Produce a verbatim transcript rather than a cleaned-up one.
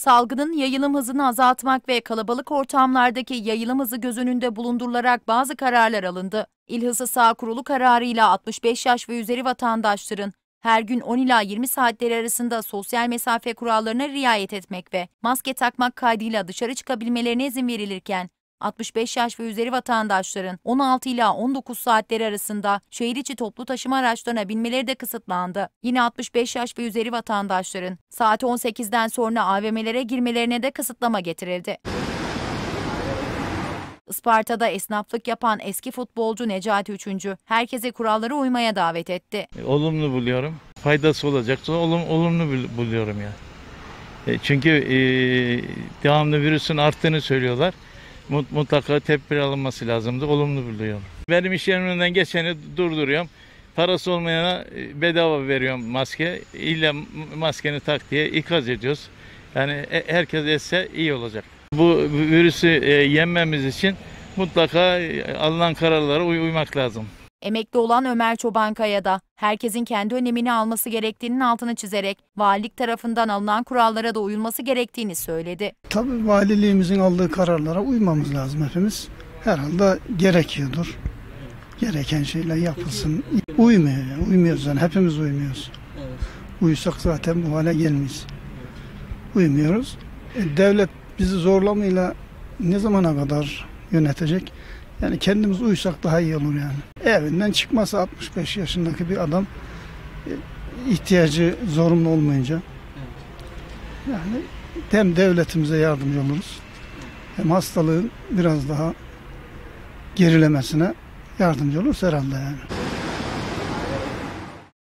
Salgının yayılım hızını azaltmak ve kalabalık ortamlardaki yayılım hızı göz önünde bulundurularak bazı kararlar alındı. İl Hızlı Sağ Kurulu kararıyla altmış beş yaş ve üzeri vatandaşların her gün on ila yirmi saatleri arasında sosyal mesafe kurallarına riayet etmek ve maske takmak kaydıyla dışarı çıkabilmelerine izin verilirken, altmış beş yaş ve üzeri vatandaşların on altı ila on dokuz saatleri arasında şehir içi toplu taşıma araçlarına binmeleri de kısıtlandı. Yine altmış beş yaş ve üzeri vatandaşların saat on sekizden sonra A V M'lere girmelerine de kısıtlama getirildi. Isparta'da esnaflık yapan eski futbolcu Necati Üçüncü, herkese kurallara uymaya davet etti. Olumlu buluyorum. Faydası olacaksa olum, olumlu buluyorum ya. E, çünkü e, devamlı virüsün arttığını söylüyorlar. Mutlaka tedbir alınması lazımdı. Olumlu buluyorum. Benim iş yerimden geçeni durduruyorum. Parası olmayana bedava veriyorum maske. İlla maskeni tak diye ikaz ediyoruz. Yani herkes etse iyi olacak. Bu virüsü yenmemiz için mutlaka alınan kararlara uy uymak lazım. Emekli olan Ömer Çobankaya da herkesin kendi önemini alması gerektiğinin altını çizerek valilik tarafından alınan kurallara da uyulması gerektiğini söyledi. Tabii valiliğimizin aldığı kararlara uymamız lazım hepimiz. Herhalde gerekiyordur. Gereken şeyler yapılsın. Uymuyor yani. Uymuyoruz yani. Hepimiz uymuyoruz. Uyusak zaten bu hale gelmeyiz. Uymuyoruz. E, devlet bizi zorlamayla ne zamana kadar yönetecek? Yani kendimiz uysak daha iyi olur yani. Evinden çıkması altmış beş yaşındaki bir adam ihtiyacı zorunlu olmayınca yani hem devletimize yardımcı oluruz hem hastalığın biraz daha gerilemesine yardımcı oluruz herhalde yani.